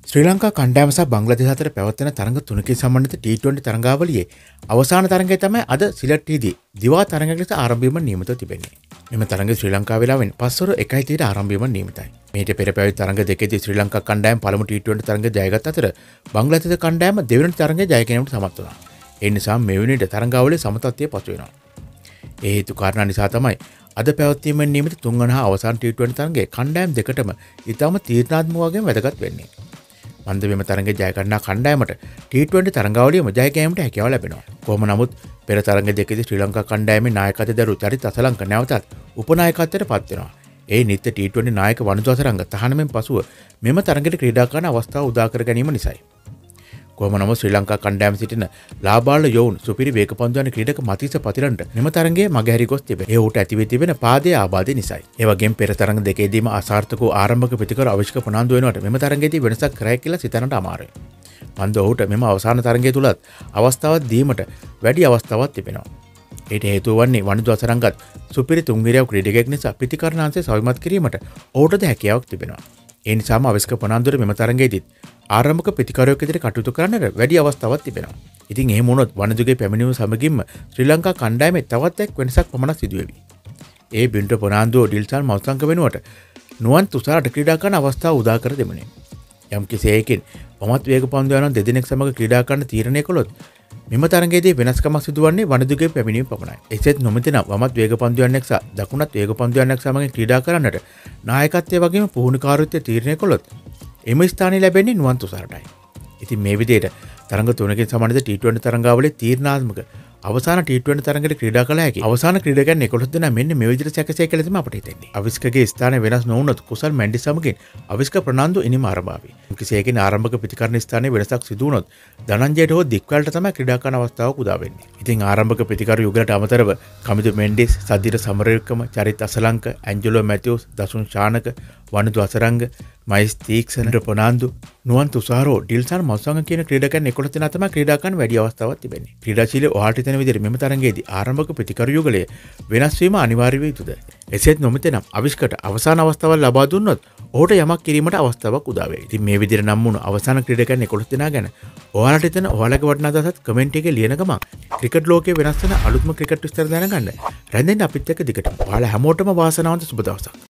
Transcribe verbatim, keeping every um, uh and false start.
ශ්‍රී ලංකා කණ්ඩායම සහ බංග්ලාදේශ අතර පැවැත්වෙන තරඟ තුනකින් සම්බන්ධිත ටී ට්වෙන්ටි තරඟාවලියේ අවසාන තරඟය තමයි අද සිලට්හිදී දිවා තරඟයක ලෙස ආරම්භ වීම නියමිතව තිබෙන්නේ. මෙම තරඟය ශ්‍රී ලංකා වේලාවෙන් පස්වරු එකයි තිහට ආරම්භ වීම නියමිතයි. මීට පෙර පැවති තරඟ දෙකේදී ශ්‍රී ලංකා කණ්ඩායම පළමු ටී ට්වෙන්ටි තරඟය ජයගත් අතර බංග්ලාදේශ කණ්ඩායම දෙවැනි තරඟය ජය ගැනීමට සමත් වුණා. ඒ නිසා මෙවැනි තරඟාවලියේ සමතත්වයේ පසු වෙනවා. ඒ හේතු කාරණා නිසා තමයි අද පැවැත්වීමෙන් නියමිත තුන්වන හා අවසාන ටී ට්වෙන්ටි තරඟයේ කණ්ඩායම් දෙකටම ඉතාම තීරණාත්මක වශයෙන් වැදගත් වෙන්නේ. මන්ද මෙම තරඟයේ ජය ගන්නා කණ්ඩායමට ටී ට්වෙන්ටි තරඟාවලියේම ජය ගැනීමට හැකියාව ලැබෙනවා. කොහොම නමුත් පෙර තරඟ දෙකේදී ශ්‍රී ලංකා කණ්ඩායමේ නායකත්වය දරූ චරිත අසලංක නැවතත් උපනායකත්වයට පත් වෙනවා. ඒ නිත්‍ය ටී ට්වෙන්ටි නායක වනිදු අසරංග තහනමෙන් පසුව මෙම තරඟයට ක්‍රීඩා කරන අවස්ථාව උදා කර ගැනීම නිසායි. කොහොම නමුත් ශ්‍රී ලංකා කණ්ඩායම සිටින ලාබාල යොවුන් සුපිරි වේගපන්දු යන ක්‍රීඩක මතීස පතිරන්ට මෙම තරඟයේ මගහැරී ගොස් තිබේ. ඒ ඌට ඇති වී තිබෙන පාදයේ ආබාධය නිසායි. ඒ වගේම පෙර තරඟ දෙකේදීම අසාර්ථක වූ ආරම්භක ප්‍රතිකර අවිෂ්ක ප්‍රනාන්දු වෙනවට මෙම තරඟයේදී වෙනසක් කරයි කියලා සිතන්නට අමාරුයි. මන්ද ඔහුට මෙම අවසාන තරඟය තුලත් අවස්ථාවක් දීමට වැඩි අවස්ථාවක් තිබෙනවා. ඊට හේතුව වන්නේ වනිදු අසරංගත් සුපිරි තුන්විරියව ක්‍රීඩකයෙක් නිසා ප්‍රතිකරණාංශය සවිමත් කිරීමට ඔහුටද හැකියාවක් තිබෙනවා. ඒ නිසාම අවිෂ්ක ප්‍රනාන්දුර මෙම තරඟයේදීත් ආරම්භක ප්‍රතිකාරයක් විදිහට කටයුතු කරන්නට වැඩි අවස්ථාවක් තිබෙනවා. ඉතින් එහෙම වුණොත් වනිදුගේ පැමිණීම සමගින්ම ශ්‍රී ලංකා කණ්ඩායමේ තවත් එක් වෙනසක් පමණක් සිදු වෙවි. ඒ බින්දු ප්‍රනාන්දුව ඩිල්සන් මවුසංක වෙනුවට නුවන් තුෂාරට ක්‍රීඩා කරන අවස්ථාව උදා කර දෙමුනේ. යම් කිසියකින් වමත් වේගපන්දු යන දෙදෙනෙක් සමග ක්‍රීඩා කරන්න තීරණය කළොත් මෙම තරඟයේදී වෙනස්කමක් සිදුවන්නේ වනිදුගේ පැමිණීම පමණයි. එසේත් නොමැතිනම් වමත් වේගපන්දු යන්නෙක් සහ දකුණත් වේගපන්දු යන්නෙක් සමග ක්‍රීඩා කරන්නට නායකත්වයේ වගේම පුහුණුකාරීත්වය තීරණය කළොත් එම ස්ථානය ලැබෙන්නේ නුවන් තුෂාරටයි. ඉතින් මේ විදිහට තරඟ තුනකින් සම්බන්ධිත ටී ට්වෙන්ටි තරඟාවලියේ තීරණාත්මක අවසාන ටී ට්වෙන්ටි තරඟයට ක්‍රීඩා කළ හැකි අවසාන ක්‍රීඩකයන් එකොළොස් දෙනා මෙන්න මේ විදිහට සැකසෙයි කියලා තමයි අපිට හිතෙන්නේ. අවිෂ්කගේ ස්ථානය වෙනස් නොවුනොත් කුසල් මැන්ඩි සමගින් අවිෂ්ක ප්‍රනාන්දු ඉනිම ආරම්භාවි. කිසියකින් ආරම්භක ප්‍රතිකරණ ස්ථානයේ වෙනසක් සිදු වුණොත් ධනංජයට හෝ දික්වලට තමයි ක්‍රීඩා කරන අවස්ථාවක් උදා වෙන්නේ. ඉතින් ආරම්භක ප්‍රතිකාර යුගලට අමතරව කමිදු මෙන්ඩිස්, සදිර සමරවික්‍රම, චරිත අසලංක, ඇන්ජලෝ මැතිව්ස්, දසුන් ශානක, වනිදු අසරංග, මයිස් තීක්ෂණ ප්‍රනාන්දු, නුවන් තුෂාරෝ, ඩිල්සන් මවුසංග කියන ක්‍රීඩකයන් එකොළොස් දෙනා තමයි ක්‍රීඩා කරන්න වැඩි අවස්ථාවක් තිබෙන්නේ. ක්‍රීඩාශීලී ඔයාලට හිතෙන විදිහට මෙම තරඟයේදී ආරම්භක ප්‍රතිකාර යුගලය වෙනස් වීම අනිවාර්ය වේ යුතුද? එසේත් නොමැතිනම් අවිෂ්කට අවසාන අවස්ථාවක් ලබා දුන්නොත් ඔහුට යමක් කිරීමට අවස්ථාවක් උදා වෙයි. ඉතින් මේ විදිහට නම් වුණු අවසාන ක්‍රීඩකයන් එකොළොස් දෙනා ගැන ඔයාලට හිතෙන ඔයාලගේ වටිනා අදහසත් කමෙන්ට් එකේ ලියන ගමන් ක්‍රිකට් ලෝකයේ වෙනස් වෙන අලුත්ම ක්‍රිකට් විස්තර දැනගන්න රැඳෙන්න අපිත් එක්ක දිගටම. ඔයාලා හැමෝටම වාසනාවන්ත සුබ දවසක්.